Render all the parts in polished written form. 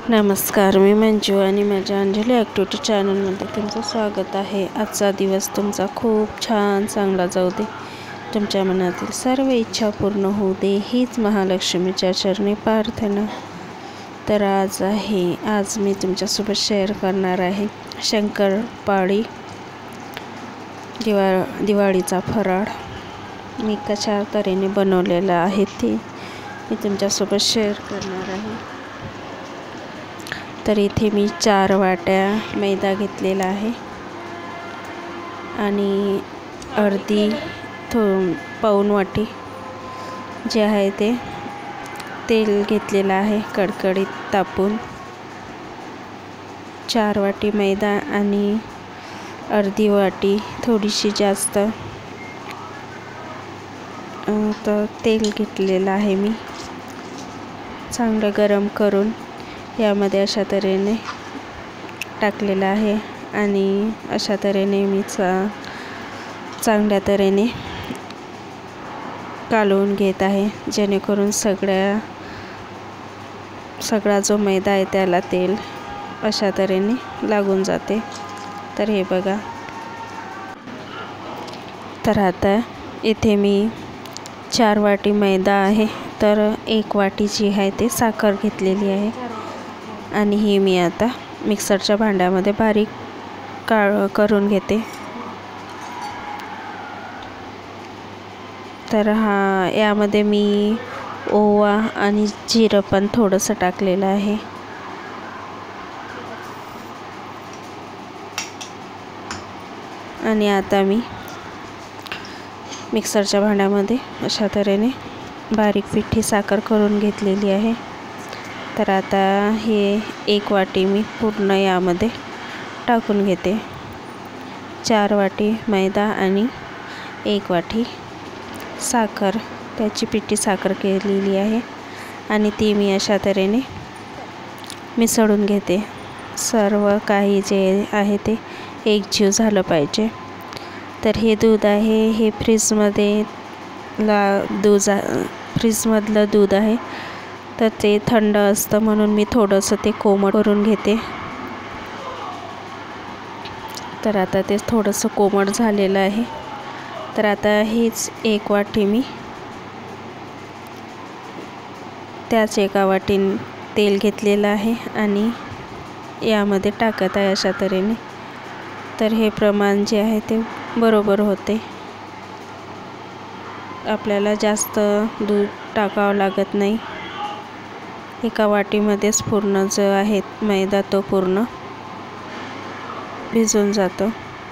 नमस्कार, मी मंजू आणि माझ्या अंजली ॲक्टिव्हिटी चॅनलमध्ये तुमचं स्वागत आहे। आजचा दिवस तुमचा खूप छान चांगला जाऊ दे, तुमच्या मनातील सर्व इच्छा पूर्ण होऊ दे, हीच महालक्ष्मीच्या चरणी प्रार्थना। तर आज मी तुमच्यासोबत शेअर करणार आहे शंकरपाळी दिवाळीचा फराळ मी कशा तऱ्हेने बनवलेला आहे ते मी तुमच्यासोबत शेअर करणार आहे। तर इथे मी 4 वाट्या मैदा घेतलेला आहे आणि अर्धी पाऊण वाटी जे आहे ते तेल घेतलेलं आहे कडकडीत तापून। 4 वाटी मैदा आणि अर्धी वाटी थोडीशी जास्त तर तेल घेतलेलं आहे मी। चांगलं गरम करून यामध्ये अशा तऱ्हेने टाकलेलं आहे आणि अशा तऱ्हेने मी चांगल्या तऱ्हेने कालवून घेत आहे, जेणेकरून सगळा जो मैदा आहे त्याला तेल अशा तऱ्हेने लागून जाते। तर हे बघा, तर आता इथे मी 4 वाटी मैदा आहे तर 1 वाटी जी आहे ते साखर घेतलेली आहे आणि ही मी आता मिक्सरच्या भांड्यामध्ये बारीक करून घेते। तर यामध्ये मी ओवा आणि जिरं पण थोडंसं टाकलेलं आहे आणि आता मी मिक्सरच्या भांड्यामध्ये अशा तऱ्हेने बारीक पिठी साखर करून घेतलेली आहे। तर आता हे 1 वाटी मी पूर्ण यामध्ये टाकून घेते। 4 वाटी मैदा आणि 1 वाटी साखर, त्याची पिठी साखर केलेली आहे आणि ती मी अशा तऱ्हेने मिसळून घेते। सर्व काही जे आहे ते एकजीव झालं पाहिजे। तर हे दूध आहे, हे फ्रीजमधलं दूध आहे, तर ते थंड असतं म्हणून मी थोडंसं ते कोमट करून घेते। तर आता ते थोडंसं कोमट झालेलं आहे। तर आता हीच 1 वाटी मी त्याच 1 वाटीने तेल घेतलेलं आहे आणि यामध्ये टाकत आहे अशा तऱ्हेने। तर हे प्रमाण जे आहे ते बरोबर होते, आपल्याला जास्त दूध टाकावं लागत नाही। 1 वाटीमध्येच पूर्ण जो आहे मैदा तो पूर्ण भिजून जातो।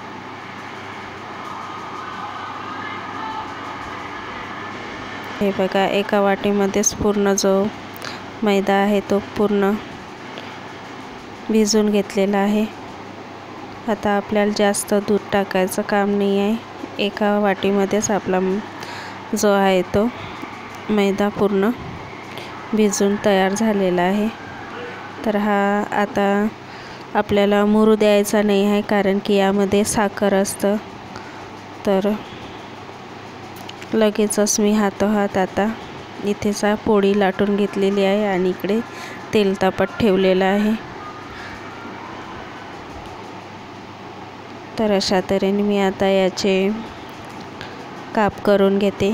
हे बघा, 1 वाटीमध्येच पूर्ण जो मैदा आहे तो पूर्ण भिजून घेतलेला आहे। आता आपल्याला जास्त दूध टाकायचं काम नाही आहे, 1 वाटीमध्येच आपला जो आहे तो मैदा पूर्ण भिजून तयार झालेला आहे। तर आता आपल्याला मुरू द्यायचा नाही आहे, कारण की यामध्ये साखर असतं। तर लगेचच मी हातोहात आता इथेच पोळी लाटून घेतलेली आहे आणि इकडे तेल तापत ठेवलेलं आहे। तर अशा तऱ्हेने मी आता याचे काप करून घेते।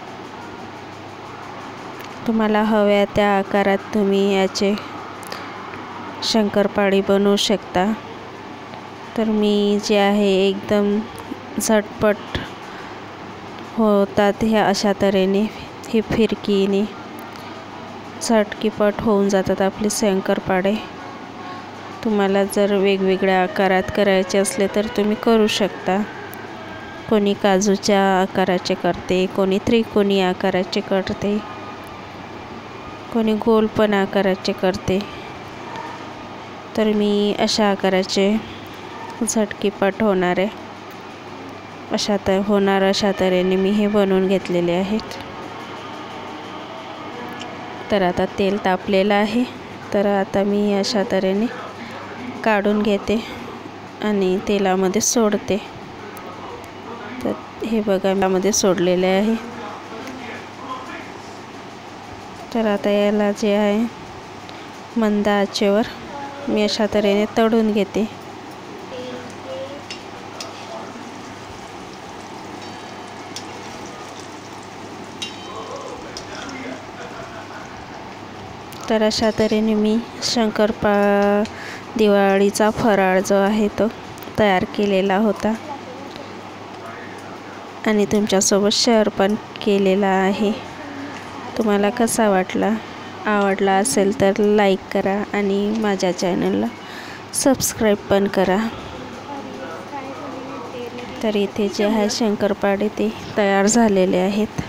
तुम्हाला हव्या त्या आकारात तुम्ही याचे शंकरपाळी बनवू शकता। तर मी जे आहे एकदम झटपट होतात ह्या अशा तऱ्हेने हे फिरकीने झटकीपट होऊन जातात आपले शंकरपाळे। तुम्हाला जर वेगवेगळ्या आकारात करायचे असले तर तुम्ही करू शकता। कोणी काजूच्या आकाराचे करते, कोणी त्रिकोणी आकाराचे करते, कोणी गोल पण आकाराचे करते। तर मी अशा आकाराचे झटकीपट होणारे अशा तऱ्हेने मी हे बनवून घेतलेले आहेत। तर आता तेल तापलेलं आहे, तर आता मी अशा तऱ्हेने काढून घेते आणि तेलामध्ये सोडते। तर हे बघा, यामध्ये सोडलेले आहे। तर आता याला जे आहे मंद आचेवर मी अशा तऱ्हेने तळून घेते. तर अशा तऱ्हेने मी दिवाळीचा फराळ जो आहे तो तयार केलेला होता आणि तुमच्यासोबत शेअर पण केलेला आहे. तुम्हाला कसा वाटला? आवडला असेल तर लाईक करा आणि माझ्या चॅनलला सबस्क्राईब पण करा. तर इथे जे आहे शंकरपाळे ते तयार झालेले आहेत.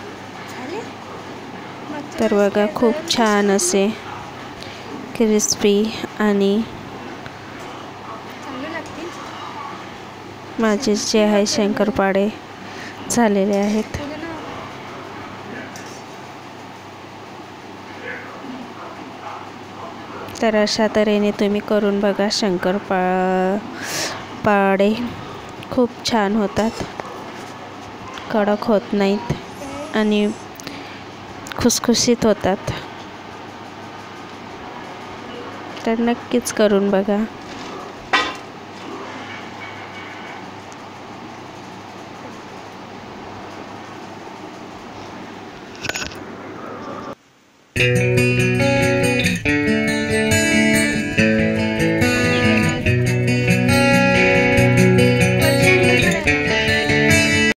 तर बघा खूप छान असे क्रिस्पी आणि माझे जे आहे शंकरपाळे झालेले आहेत. तर अशा तऱ्हेने तुम्ही करून बघा. पाळे खूप छान होतात, कडक होत नाहीत आणि खुसखुशीत होतात. तर नक्कीच करून बघा.